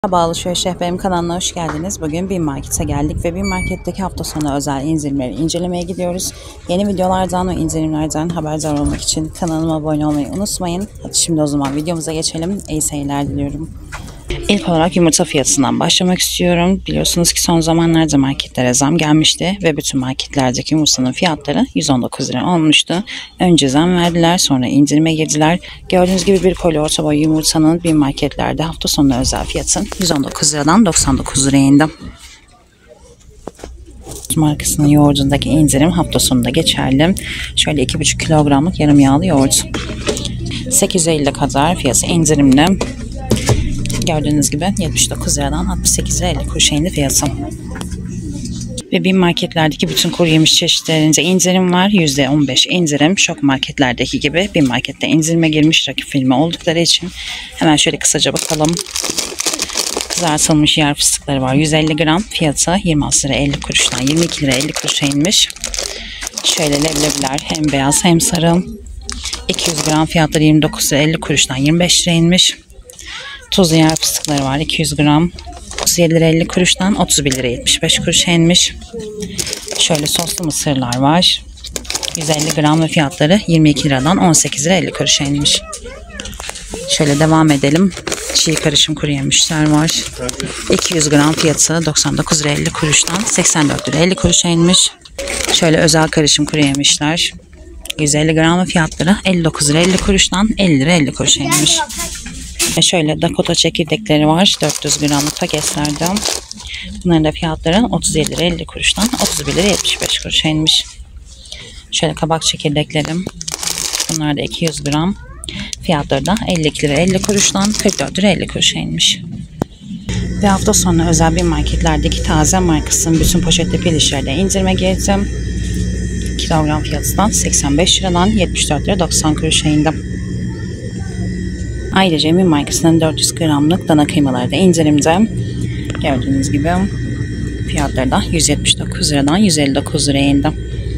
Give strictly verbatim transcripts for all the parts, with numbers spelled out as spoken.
Merhaba Alışveriş Rehberim kanalına hoş geldiniz. Bugün BİM Market'e geldik ve BİM Market'teki hafta sonu özel indirimleri incelemeye gidiyoruz. Yeni videolardan ve indirimlerden haberdar olmak için kanalıma abone olmayı unutmayın. Hadi şimdi o zaman videomuza geçelim. İyi seyirler diliyorum. İlk olarak yumurta fiyatından başlamak istiyorum. Biliyorsunuz ki son zamanlarda marketlere zam gelmişti ve bütün marketlerdeki yumurtanın fiyatları yüz on dokuz lira olmuştu. Önce zam verdiler, sonra indirime girdiler. Gördüğünüz gibi bir koli orta boy yumurtanın bir marketlerde hafta sonu özel fiyatı yüz on dokuz liradan doksan dokuz liraya indi. Markasının yoğurdundaki indirim hafta sonunda geçerli. Şöyle iki buçuk kilogramlık yarım yağlı yoğurt. sekiz yüz elli kadar fiyatı indirimli. Gördüğünüz gibi yetmiş dokuz liradan altmış sekiz lira elli kuruşa indi fiyatı. Ve BİM marketlerdeki bütün kuru yemiş çeşitlerinde indirim var. yüzde on beş indirim. Şok marketlerdeki gibi BİM markette indirime girmiş rakip firma oldukları için. Hemen şöyle kısaca bakalım. Kızartılmış yer fıstıkları var. yüz elli gram fiyatı yirmi altı lira elli kuruştan yirmi iki lira elli kuruşa inmiş. Şöyle leblebiler hem beyaz hem sarı. iki yüz gram fiyatları yirmi dokuz lira elli kuruştan yirmi beş lira inmiş. Tuzlu yer fıstıkları var. iki yüz gram otuz yedi lira elli kuruştan otuz bir lira yetmiş beş kuruşa inmiş. Şöyle soslu mısırlar var. yüz elli gram ve fiyatları yirmi iki liradan on sekiz lira elli kuruşa inmiş. Şöyle devam edelim. Çiğ karışım kuru yemişler var. iki yüz gram fiyatı doksan dokuz lira elli kuruştan seksen dört lira elli kuruşa inmiş. Şöyle özel karışım kuru yemişler. yüz elli gram ve fiyatları elli dokuz lira elli kuruştan elli lira elli kuruşa inmiş. Ve şöyle Dakota çekirdekleri var. dört yüz gramlık paketlerde. Bunların da fiyatları otuz yedi lira elli kuruştan otuz bir lira yetmiş beş kuruşa inmiş. Şöyle kabak çekirdeklerim. Bunlar da iki yüz gram. Fiyatları da elli iki lira elli kuruştan kırk dört lira elli kuruşa inmiş. Ve hafta sonu özel bir marketlerdeki taze markasının bütün poşetli pilişlerde indirime girdi. Kilogram fiyatından seksen beş liradan yetmiş dört lira doksan kuruşa indi. Ayrıca BİM markasının dört yüz gramlık dana kıymaları da indirimde. Gördüğünüz gibi fiyatları da yüz yetmiş dokuz liradan yüz elli dokuz liraya indi.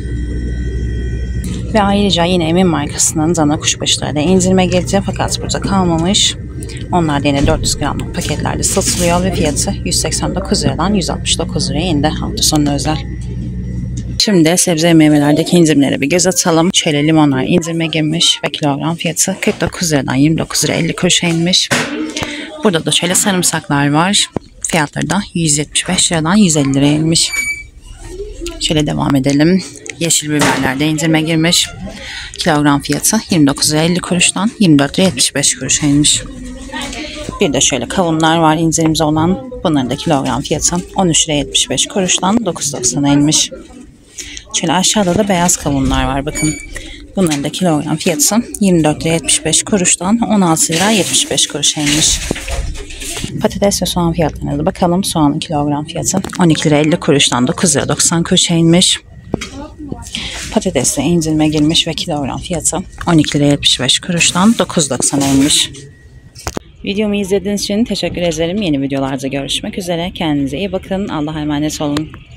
Ve ayrıca yine BİM markasının dana kuşbaşıları da indirime girdi fakat burada kalmamış. Onlar da yine dört yüz gramlık paketlerde satılıyor ve fiyatı yüz seksen dokuz liradan yüz altmış dokuz liraya indi hafta sonu özel. Şimdi sebze ve meyvelerdeki indirimlere bir göz atalım. Şöyle limonlar indirime girmiş ve kilogram fiyatı kırk dokuz liradan yirmi dokuz lira elli kuruşa inmiş. Burada da şöyle sarımsaklar var. Fiyatları da yüz yetmiş beş liradan yüz elli liraya inmiş. Şöyle devam edelim. Yeşil biberler de indirime girmiş. Kilogram fiyatı yirmi dokuz lira elli kuruştan yirmi dört lira yetmiş beş kuruşa inmiş. Bir de şöyle kavunlar var indirimde olan. Bunların da kilogram fiyatı on üç lira yetmiş beş kuruştan dokuz doksana inmiş. Şöyle aşağıda da beyaz kavunlar var bakın. Bunların da kilogram fiyatı yirmi dört lira yetmiş beş kuruştan on altı lira yetmiş beş kuruşa inmiş. Patates ve soğan fiyatlarına da bakalım. Soğanın kilogram fiyatı on iki lira elli kuruştan dokuz lira doksan kuruşa inmiş. Patates de indirime girmiş ve kilogram fiyatı on iki lira yetmiş beş kuruştan dokuz doksana inmiş. Videomu izlediğiniz için teşekkür ederim. Yeni videolarda görüşmek üzere. Kendinize iyi bakın. Allah'a emanet olun.